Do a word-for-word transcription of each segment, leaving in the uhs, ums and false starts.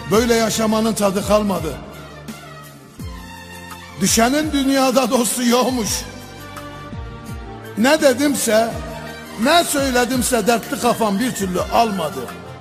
böyle yaşamanın tadı kalmadı. Düşenin dünyada dostu yokmuş. Ne dedimse, ne söyledimse dertli kafam bir türlü almadı.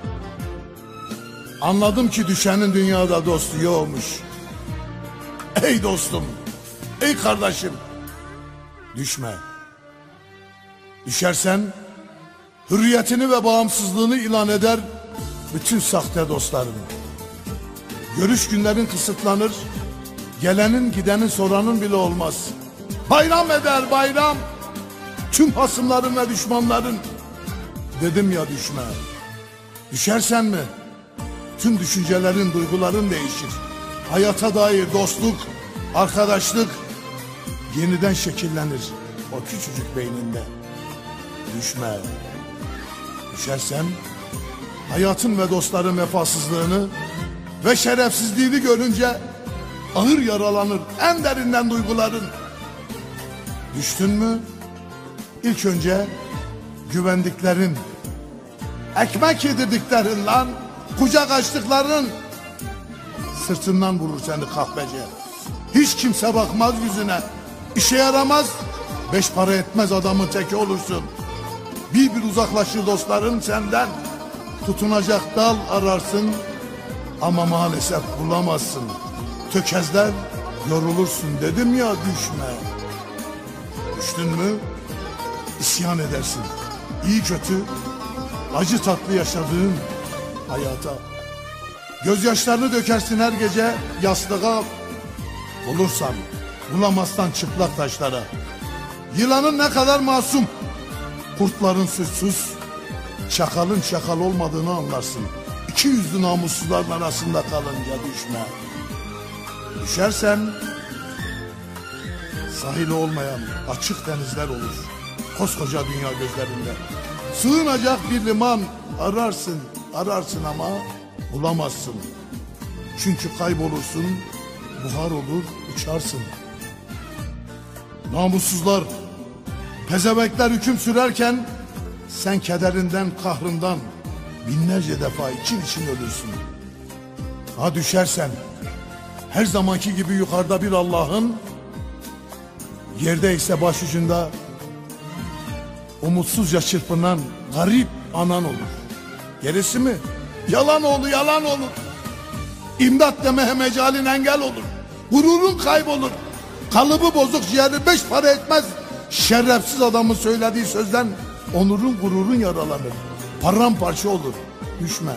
Anladım ki düşenin dünyada dostu yokmuş. Ey dostum, ey kardeşim, düşme. Düşersen hürriyetini ve bağımsızlığını ilan eder bütün sahte dostlarını. Görüş günlerin kısıtlanır, gelenin gidenin soranın bile olmaz. Bayram eder bayram tüm hasımların ve düşmanların. Dedim ya düşme. Düşersen mi tüm düşüncelerin, duyguların değişir. Hayata dair dostluk, arkadaşlık yeniden şekillenir o küçücük beyninde. Düşme. Düşersen hayatın ve dostların vefasızlığını ve şerefsizliğini görünce ağır yaralanır en derinden duyguların. Düştün mü ilk önce güvendiklerin, ekmek yedirdiklerin lan, kucak açtıkların sırtından vurur seni kahpece. Hiç kimse bakmaz yüzüne, işe yaramaz, beş para etmez adamın teki olursun. Bir bir uzaklaşır dostların senden, tutunacak dal ararsın ama maalesef bulamazsın. Tökezler, yorulursun. Dedim ya düşme. Düştün mü isyan edersin. İyi kötü, acı tatlı yaşadığın hayata. Gözyaşlarını dökersin her gece yastığa. Bulursan, bulamazsan çıplak taşlara. Yılanın ne kadar masum, kurtların suçsuz, çakalın çakal olmadığını anlarsın. İki yüzlü namussuzların arasında kalınca düşme. Düşersen sahili olmayan açık denizler olur. Koskoca dünya gözlerinde. Sığınacak bir liman ararsın, ararsın ama bulamazsın. Çünkü kaybolursun, buhar olur, uçarsın. Namussuzlar, pezevekler hüküm sürerken sen kederinden, kahrından binlerce defa için için ölürsün. Ha düşersen her zamanki gibi yukarıda bir Allah'ın, yerde ise başucunda umutsuzca çırpınan garip anan olur. Gerisi mi? Yalan olur, yalan olur. İmdat demeye mecalin engel olur. Gururun kaybolur. Kalıbı bozuk, ciğeri beş para etmez. Şerefsiz adamın söylediği sözden onurun, gururun yaralanır. Paramparça olur. Düşme.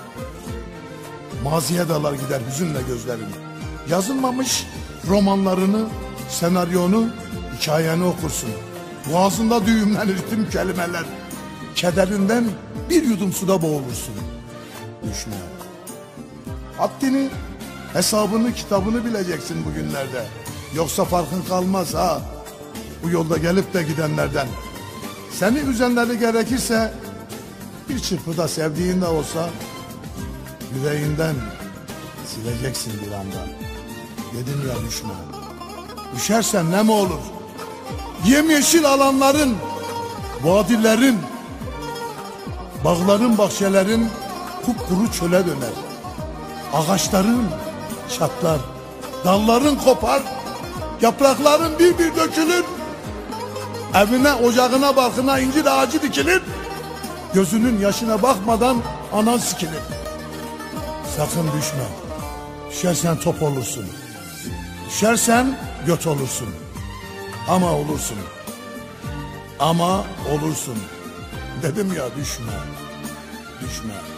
Maziye dalar gider hüzünle gözlerin. Yazılmamış romanlarını, senaryonu, hikayeni okursun. Boğazında düğümlenir tüm kelimeler. Kederinden bir yudum suda boğulursun. Düşme. Haddini, hesabını, kitabını bileceksin bugünlerde. Yoksa farkın kalmaz ha. Bu yolda gelip de gidenlerden. Seni üzenleri gerekirse bir çırpıda sevdiğin de olsa yüreğinden sileceksin bir anda. Dedim ya düşme. Düşersen ne mi olur? Yemyeşil alanların, vadilerin, bağların, bahçelerin kupkuru çöle döner. Ağaçların çatlar, dalların kopar, yaprakların bir bir dökülür. Evine, ocağına, balkına incir ağacı dikilir. Gözünün yaşına bakmadan anan sikilir. Sakın düşme. Düşersen top olursun. Düşersen göt olursun. Ama olursun. Ama olursun. Dedim ya düşme. Düşme.